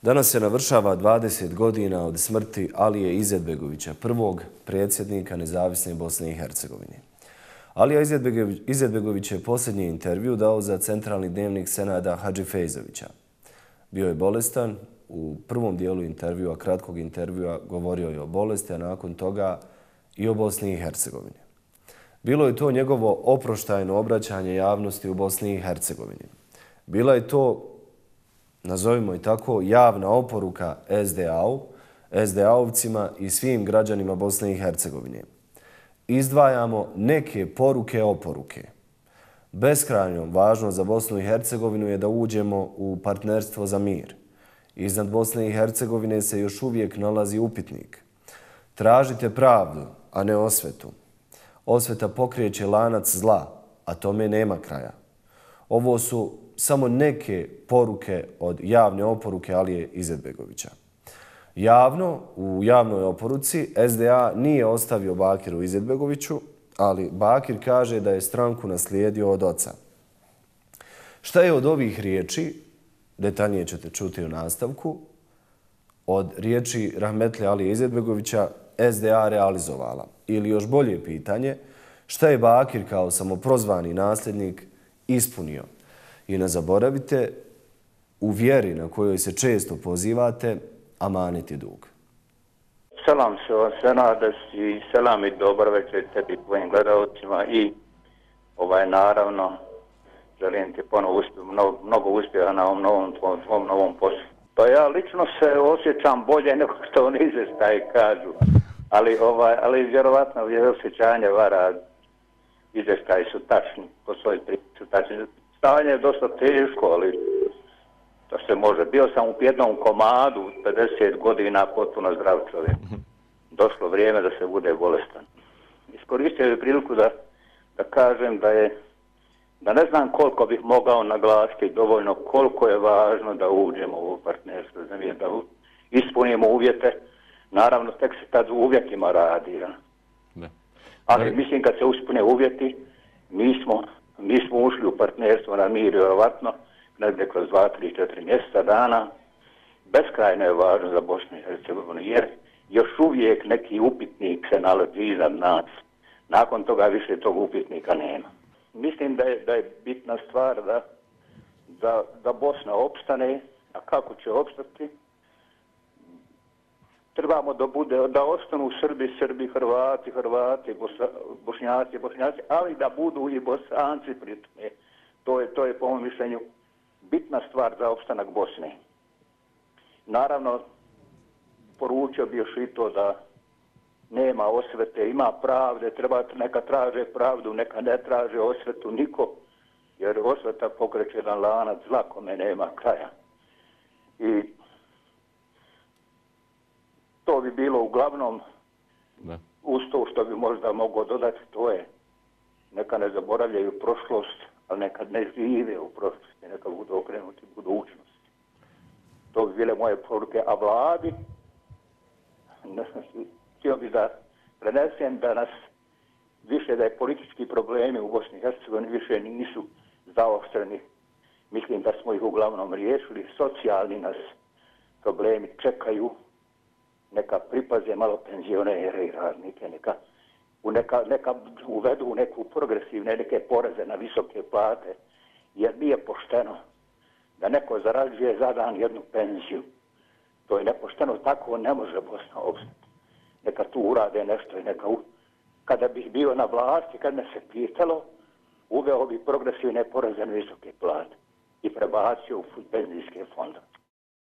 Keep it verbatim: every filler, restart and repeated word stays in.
Danas se navršava dvadeset godina od smrti Alije Izetbegovića, prvog predsjednika nezavisne Bosne i Hercegovine. Alija Izetbegović je posljednji intervju dao za centralni dnevnik Senada Hadžifejzovića. Bio je bolestan. U prvom dijelu intervjua, kratkog intervjua, govorio je o bolesti, a nakon toga i o Bosni i Hercegovini. Bilo je to njegovo oproštajno obraćanje javnosti u Bosni i Hercegovini. Bila je to, nazovimo i tako, javna oporuka S D A-u, S D A-ovcima i svim građanima Bosne i Hercegovine. Izdvajamo neke poruke oporuke. Beskrajno važno za Bosnu i Hercegovinu je da uđemo u partnerstvo za mir. Iznad Bosne i Hercegovine se još uvijek nalazi upitnik. Tražite pravdu, a ne osvetu. Osveta pokreće lanac zla, a tome nema kraja. Ovo su samo neke poruke od javne oporuke Alije Izetbegovića. Javno, u javnoj oporuci, S D A nije ostavio Bakiru Izetbegoviću, ali Bakir kaže da je stranku naslijedio od oca. Šta je od ovih riječi, detaljnije ćete čuti u nastavku, od riječi rahmetli Alije Izetbegovića S D A realizovala? Ili još bolje pitanje, šta je Bakir kao samoprozvani nasljednik ispunio? I ne zaboravite, u vjeri na kojoj se često pozivate, amaniti dug. Selam se vas, Senades, i selam i dobar večer tebi, tvojim gledalcima, i ovaj, naravno, želim ti ponovo uspjeh, mnogo, mnogo uspjeha na ovom novom, tvom, tvom novom poslu. Pa ja lično se osjećam bolje nego što oni izvještaji kažu, ali, ovaj, ali vjerovatno osjećanje vara, izvještaji su tačni, po svoj priči su tačni. Stanje je dosta teško, ali to se može. Bio sam u jednom komadu, pedeset godina, potpuno zdrav čovjek. Došlo vrijeme da se bude bolestan. Iskoristio bih priliku da, da kažem da je, da ne znam koliko bih mogao naglasiti dovoljno koliko je važno da uđemo u partnerstvo, da ispunimo uvjete. Naravno, tek se tad u uvjetima radi. Ja. Ne. Ali mislim kad se ispune uvjeti, mi smo, mi smo ušli u partnerstvo na mir, vjerovatno, negdje kroz dva, tri, četiri mjeseca dana. Beskrajno je važno za Bosnu i Hercegovinu, jer još uvijek neki upitnik se nalazi iznad nas. Nakon toga više tog upitnika nema. Mislim da je, da je bitna stvar da, da, da Bosna opstane, a kako će opstati? Trebamo da bude, da ostanu Srbi, Srbi, Hrvati, Hrvati, Bosa, Bošnjaci, Bošnjaci, ali da budu i Bosanci pri tome. To je, to je po mom mišljenju bitna stvar za opstanak Bosne. Naravno, poručio bi još i to da nema osvete, ima pravde, treba, neka traže pravdu, neka ne traže osvetu niko, jer osveta pokreće jedan lanac zla kome nema kraja. I to bi bilo uglavnom, ne. Uz to što bi možda mogao dodati, to je neka ne zaboravljaju prošlost, ali nekad ne žive u prošlosti, neka budu okrenuti budućnosti. To bi bile moje poruke, a vladi, htio bi da prenesem da nas više, da je politički problemi u Bosni i Hercegovini više nisu zaoštreni. Mislim da smo ih uglavnom riješili, socijalni nas problemi čekaju, neka pripaze malo penzionere i radnike, neka, neka, neka uvedu u neku progresivne neke poreze na visoke plate, jer nije pošteno da neko zarađuje za dan jednu penziju. To je nepošteno, tako ne može Bosna opstati. Neka tu urade nešto i neka, u... kada bih bio na vlasti, kad me se pitalo, uveo bi progresivne poreze na visoke plate i prebacio u penzijske fondove.